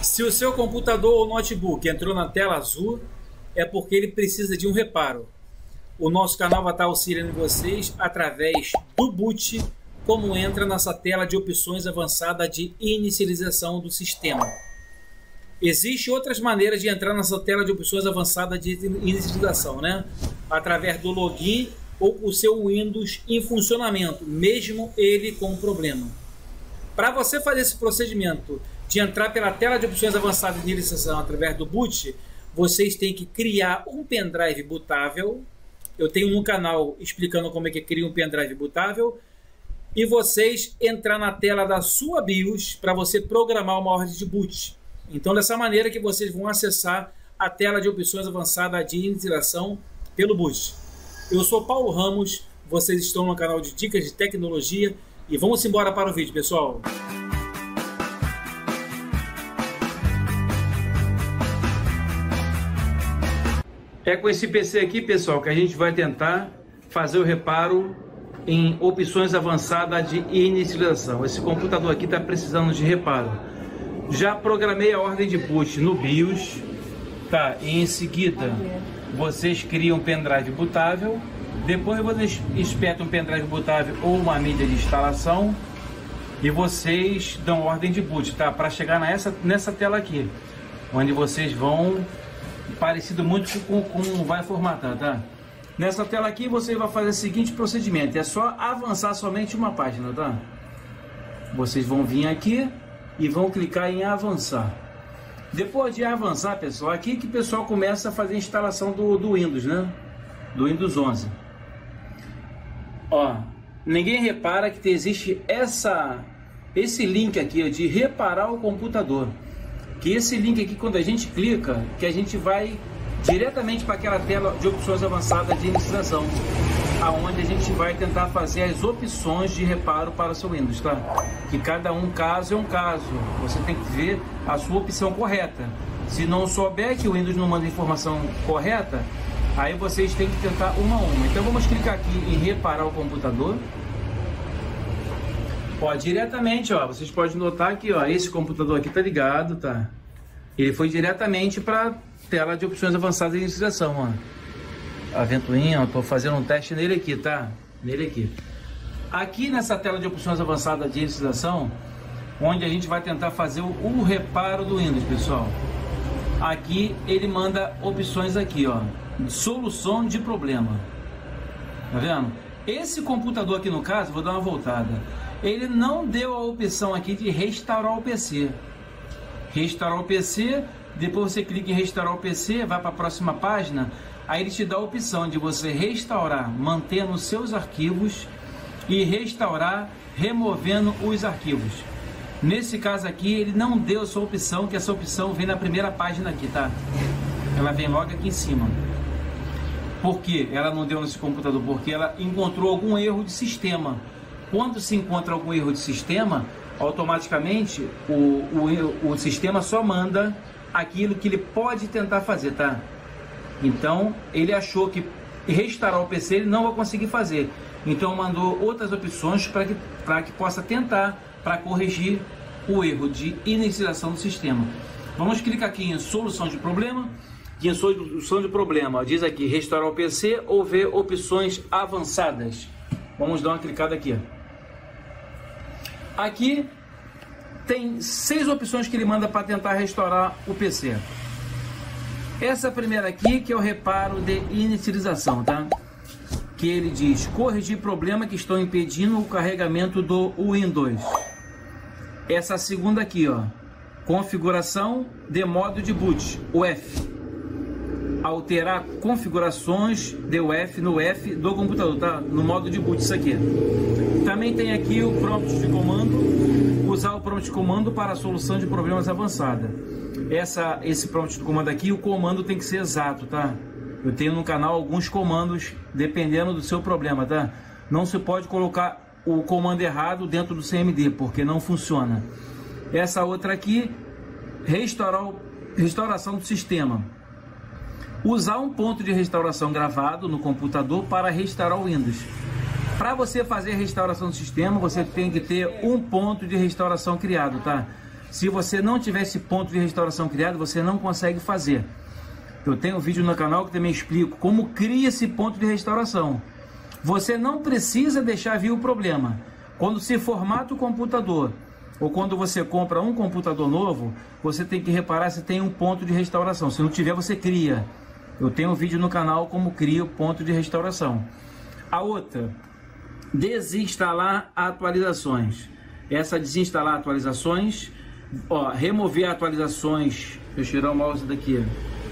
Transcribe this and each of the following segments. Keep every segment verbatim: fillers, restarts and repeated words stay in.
Se o seu computador ou notebook entrou na tela azul, é porque ele precisa de um reparo. O nosso canal vai estar auxiliando vocês através do boot, como entra nessa tela de opções avançada de inicialização do sistema. Existem outras maneiras de entrar nessa tela de opções avançada de inicialização, né? Através do login ou o seu Windows em funcionamento, mesmo ele com problema. Para você fazer esse procedimento de entrar pela tela de opções avançadas de inicialização através do boot, vocês têm que criar um pendrive bootável. Eu tenho no canal explicando como é que cria um pendrive bootável. E vocês entrar na tela da sua BIOS para você programar uma ordem de boot. Então, dessa maneira que vocês vão acessar a tela de opções avançada de inicialização pelo boot. Eu sou Paulo Ramos, vocês estão no canal de Dicas de Tecnologia e vamos embora para o vídeo, pessoal. É com esse P C aqui, pessoal, que a gente vai tentar fazer o reparo em opções avançadas de inicialização. Esse computador aqui está precisando de reparo. Já programei a ordem de boot no BIOS, tá? E em seguida vocês criam um pendrive bootável. Depois vocês espetam um pendrive bootável ou uma mídia de instalação e vocês dão ordem de boot, tá? Para chegar nessa nessa tela aqui, onde vocês vão parecido muito com como vai formatar, tá? Nessa tela aqui você vai fazer o seguinte procedimento, é só avançar somente uma página, tá? Vocês vão vir aqui e vão clicar em avançar. Depois de avançar, pessoal, aqui que o pessoal começa a fazer a instalação do, do Windows, né? Do Windows onze. Ó, ninguém repara que existe essa, esse link aqui ó, de reparar o computador. Que esse link aqui, quando a gente clica, que a gente vai diretamente para aquela tela de opções avançadas de inicialização, aonde a gente vai tentar fazer as opções de reparo para o seu Windows, tá? Que cada um caso é um caso, você tem que ver a sua opção correta. Se não souber que o Windows não manda informação correta, aí vocês têm que tentar uma a uma. Então vamos clicar aqui em reparar o computador. Ó, diretamente, ó, vocês podem notar que ó, esse computador aqui tá ligado, tá? Ele foi diretamente para tela de opções avançadas de inicialização, ó. A ventoinha, eu tô fazendo um teste nele aqui, tá? Nele aqui. Aqui nessa tela de opções avançadas de inicialização, onde a gente vai tentar fazer o, o reparo do Windows, pessoal. Aqui ele manda opções aqui, ó. Solução de problema. Tá vendo? Esse computador aqui no caso, vou dar uma voltada. Ele não deu a opção aqui de restaurar o P C. Restaurar o P C, depois você clica em restaurar o P C, vai para a próxima página, aí ele te dá a opção de você restaurar mantendo os seus arquivos e restaurar removendo os arquivos. Nesse caso aqui, ele não deu essa opção, que essa opção vem na primeira página aqui, tá? Ela vem logo aqui em cima. Por que ela não deu nesse computador? Porque ela encontrou algum erro de sistema. Quando se encontra algum erro de sistema, automaticamente o, o, o sistema só manda aquilo que ele pode tentar fazer, tá? Então ele achou que restaurar o P C ele não vai conseguir fazer, então mandou outras opções para que, para que possa tentar para corrigir o erro de inicialização do sistema. Vamos clicar aqui em solução de problema, e em solução de problema diz aqui restaurar o P C ou ver opções avançadas. Vamos dar uma clicada aqui. Aqui tem seis opções que ele manda para tentar restaurar o P C. Essa primeira aqui que é o reparo de inicialização, tá? Que ele diz corrigir problema que estão impedindo o carregamento do Windows. Essa segunda aqui, ó, configuração de modo de boot, o F. Alterar configurações de U E F no F do computador, tá? No modo de boot, isso aqui. Também tem aqui o prompt de comando, usar o prompt de comando para a solução de problemas avançada. Essa, esse prompt de comando aqui, o comando tem que ser exato, tá? Eu tenho no canal alguns comandos, dependendo do seu problema, tá? Não se pode colocar o comando errado dentro do C M D, porque não funciona. Essa outra aqui, restaurar, restauração do sistema. Usar um ponto de restauração gravado no computador para restaurar o Windows. Para você fazer a restauração do sistema, você tem que ter um ponto de restauração criado, tá? Se você não tiver esse ponto de restauração criado, você não consegue fazer. Eu tenho um vídeo no canal que também explico como cria esse ponto de restauração. Você não precisa deixar vir o problema. Quando se formata o computador, ou quando você compra um computador novo, você tem que reparar se tem um ponto de restauração. Se não tiver, você cria. Eu tenho um vídeo no canal como cria o ponto de restauração. A outra, desinstalar atualizações. Essa desinstalar atualizações, ó, remover atualizações. Deixa eu tirar o mouse daqui.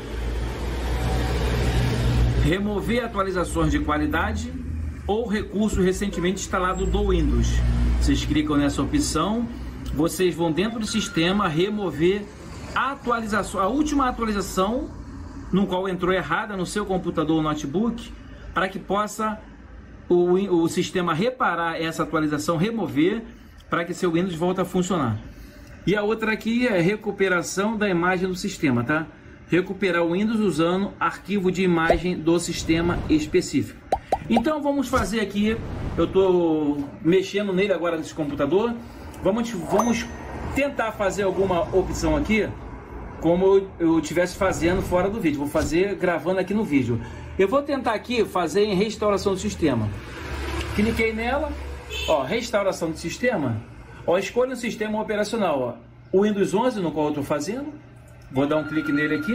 Remover atualizações de qualidade ou recurso recentemente instalado do Windows. Vocês clicam nessa opção, vocês vão dentro do sistema remover a atualização, a última atualização no qual entrou errada no seu computador ou notebook, para que possa o, o sistema reparar essa atualização, remover, para que seu Windows volte a funcionar. E a outra aqui é recuperação da imagem do sistema, tá? Recuperar o Windows usando arquivo de imagem do sistema específico. Então vamos fazer aqui, eu estou mexendo nele agora nesse computador, vamos, vamos tentar fazer alguma opção aqui, como eu estivesse fazendo fora do vídeo, vou fazer gravando aqui no vídeo. Eu vou tentar aqui fazer em restauração do sistema. Cliquei nela, ó, restauração do sistema, ó, escolha o sistema operacional, ó, o Windows onze no qual eu estou fazendo, vou dar um clique nele aqui,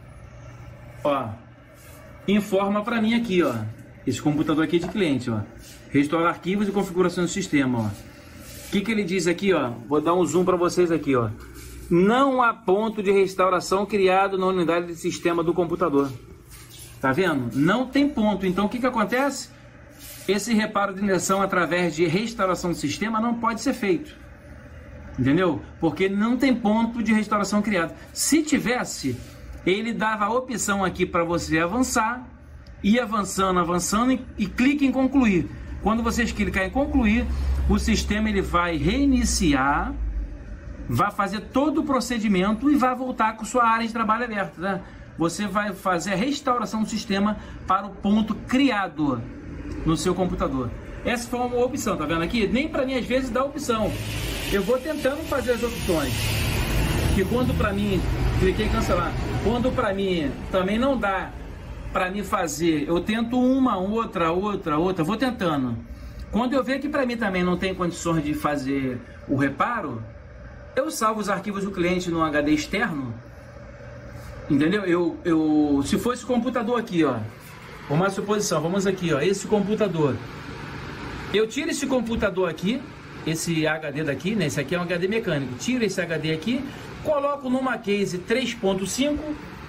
ó, informa para mim aqui, ó, esse computador aqui de cliente, ó, restaurar arquivos e configuração do sistema, ó. O que que ele diz aqui, ó? Vou dar um zoom para vocês aqui, ó. Não há ponto de restauração criado na unidade de sistema do computador. Tá vendo? Não tem ponto. Então o que que acontece? Esse reparo de injeção através de restauração do sistema não pode ser feito. Entendeu? Porque não tem ponto de restauração criado. Se tivesse, ele dava a opção aqui para você avançar, ir avançando, avançando e, e clique em concluir. Quando vocês clicarem em concluir, o sistema ele vai reiniciar, vai fazer todo o procedimento e vai voltar com sua área de trabalho aberta, né? Você vai fazer a restauração do sistema para o ponto criado no seu computador. Essa foi uma opção, tá vendo aqui? Nem para mim às vezes dá opção. Eu vou tentando fazer as opções. Que quando para mim, cliquei em cancelar. Quando para mim também não dá para mim fazer, eu tento uma, outra, outra, outra, vou tentando. Quando eu ver que para mim também não tem condições de fazer o reparo, eu salvo os arquivos do cliente no H D externo, entendeu? Eu, eu, se fosse o computador aqui, ó, uma suposição, vamos aqui, ó, esse computador, eu tiro esse computador aqui, esse H D daqui, né? Esse aqui é um H D mecânico, tiro esse H D aqui, coloco numa case três ponto cinco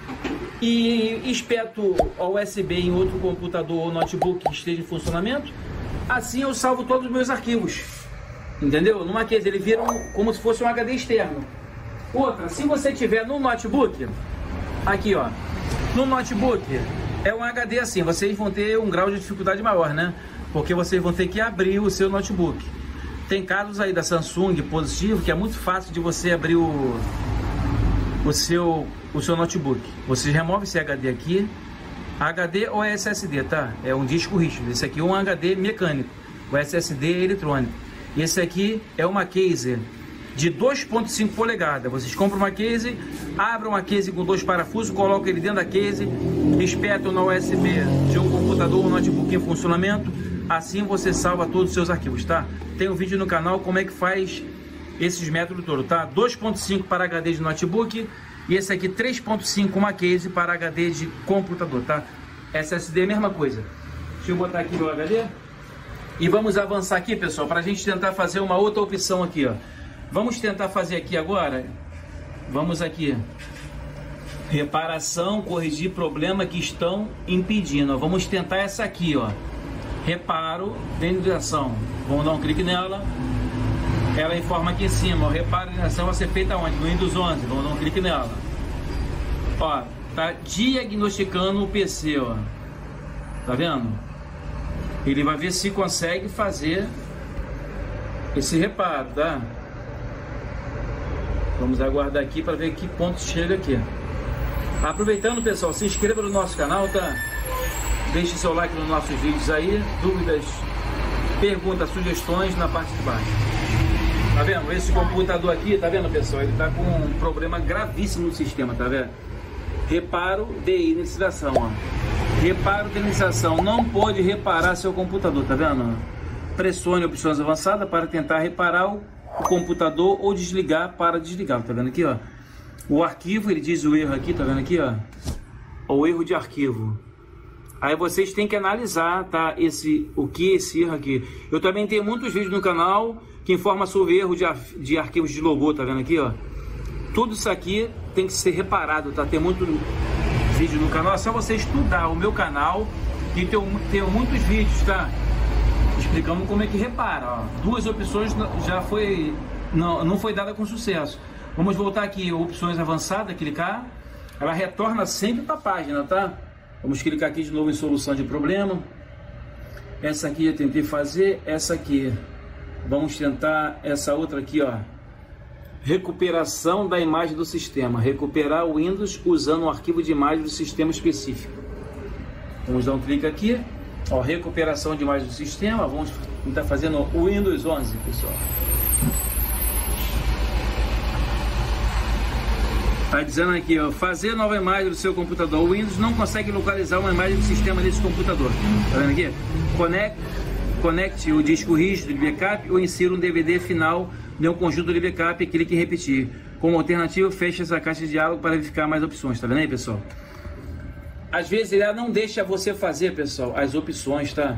e espeto o U S B em outro computador ou notebook que esteja em funcionamento. Assim eu salvo todos os meus arquivos, entendeu? Numa case ele vira um, como se fosse um H D externo. Outra, se você tiver no notebook, aqui ó, no notebook é um H D assim, vocês vão ter um grau de dificuldade maior, né? Porque vocês vão ter que abrir o seu notebook. Tem casos aí da Samsung positivo que é muito fácil de você abrir o, o, seu, o seu notebook. Você remove esse H D aqui, H D ou S S D, tá? É um disco rígido. Esse aqui é um H D mecânico, o S S D é eletrônico. E esse aqui é uma case de dois ponto cinco polegadas. Vocês compram uma case, abrem uma case com dois parafusos, colocam ele dentro da case, espetam na U S B de um computador ou um notebook em funcionamento. Assim você salva todos os seus arquivos, tá? Tem um vídeo no canal como é que faz esses métodos todos, tá? dois ponto cinco para H D de notebook e esse aqui três ponto cinco uma case para H D de computador, tá? S S D é a mesma coisa. Deixa eu botar aqui meu H D. E vamos avançar aqui, pessoal, para a gente tentar fazer uma outra opção aqui, ó. Vamos tentar fazer aqui agora. Vamos aqui. Reparação, corrigir problema que estão impedindo. Ó. Vamos tentar essa aqui, ó. Reparo, denização. Vamos dar um clique nela. Ela informa aqui em cima, ó. Reparo, denização vai ser feita onde? No Windows onze. Vamos dar um clique nela. Ó, tá diagnosticando o P C, ó. Tá vendo? Ele vai ver se consegue fazer esse reparo, tá? Vamos aguardar aqui para ver que ponto chega aqui. Aproveitando, pessoal, se inscreva no nosso canal, tá? Deixe seu like nos nossos vídeos aí. Dúvidas, perguntas, sugestões na parte de baixo. Tá vendo? Esse computador aqui, tá vendo, pessoal? Ele tá com um problema gravíssimo no sistema, tá vendo? Reparo de inicialização, ó. Reparo de inicialização. Não pode reparar seu computador, tá vendo? Pressione opções avançadas para tentar reparar o computador ou desligar para desligar, tá vendo aqui, ó? O arquivo, ele diz o erro aqui, tá vendo aqui, ó? O erro de arquivo. Aí vocês têm que analisar, tá? Esse, o que é esse erro aqui. Eu também tenho muitos vídeos no canal que informam sobre erro de, de arquivos de logo, tá vendo aqui, ó? Tudo isso aqui tem que ser reparado, tá? Tem muito vídeo no canal, é só você estudar o meu canal e tem, tem muitos vídeos, tá? Explicando como é que repara, ó. Duas opções já foi, não, não foi dada com sucesso. Vamos voltar aqui, opções avançadas, clicar. Ela retorna sempre para a página, tá? Vamos clicar aqui de novo em solução de problema. Essa aqui eu tentei fazer, essa aqui. Vamos tentar essa outra aqui, ó. Recuperação da imagem do sistema. Recuperar o Windows usando um arquivo de imagem do sistema específico. Vamos dar um clique aqui. Ó, recuperação de imagem do sistema. Vamos estar fazendo o Windows onze, pessoal. Está dizendo aqui, ó, fazer nova imagem do seu computador. O Windows não consegue localizar uma imagem do sistema desse computador. Tá vendo aqui? Conecte, conecte o disco rígido de backup ou insira um D V D final de um conjunto de backup e clique em repetir. Como alternativa, feche essa caixa de diálogo para verificar mais opções. Tá vendo aí, pessoal? Às vezes ela não deixa você fazer, pessoal, as opções, tá?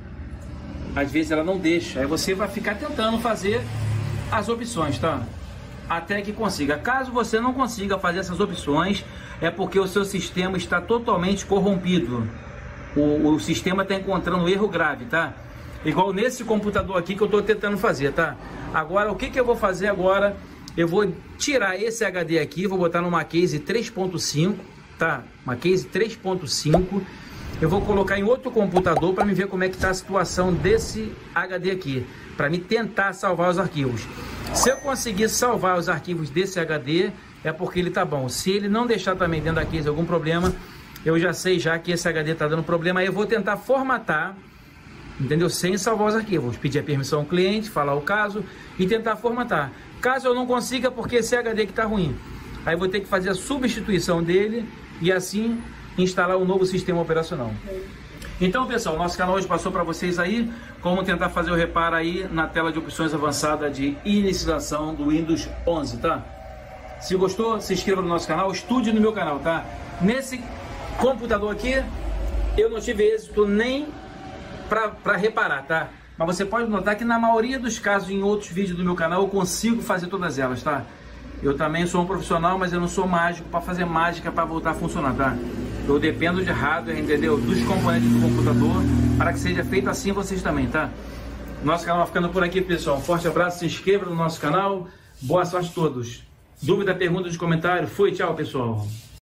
Às vezes ela não deixa. Aí você vai ficar tentando fazer as opções, tá? Até que consiga. Caso você não consiga fazer essas opções, é porque o seu sistema está totalmente corrompido. O, o sistema está encontrando um erro grave, tá? Igual nesse computador aqui que eu estou tentando fazer, tá? Agora, o que, que eu vou fazer agora? Eu vou tirar esse H D aqui, vou botar numa case três ponto cinco, tá? Uma case três ponto cinco. Eu vou colocar em outro computador para me ver como é que está a situação desse H D aqui, para me tentar salvar os arquivos. Se eu conseguir salvar os arquivos desse H D, é porque ele tá bom. Se ele não deixar também dentro da case algum problema, eu já sei já que esse H D tá dando problema, aí eu vou tentar formatar, entendeu? Sem salvar os arquivos. Pedir a permissão ao cliente, falar o caso e tentar formatar. Caso eu não consiga, porque esse H D que tá ruim, aí eu vou ter que fazer a substituição dele e assim instalar um novo sistema operacional. Então, pessoal, nosso canal hoje passou para vocês aí como tentar fazer o reparo aí na tela de opções avançada de inicialização do Windows onze, tá? Se gostou, se inscreva no nosso canal, estude no meu canal, tá? Nesse computador aqui, eu não tive êxito nem para reparar, tá? Mas você pode notar que na maioria dos casos, em outros vídeos do meu canal, eu consigo fazer todas elas, tá? Eu também sou um profissional, mas eu não sou mágico para fazer mágica para voltar a funcionar, tá? Eu dependo de hardware, entendeu? Dos componentes do computador, para que seja feito assim vocês também, tá? Nosso canal vai ficando por aqui, pessoal. Um forte abraço, se inscreva no nosso canal. Boa sorte a todos. Dúvida, pergunta de comentário. Fui, tchau, pessoal.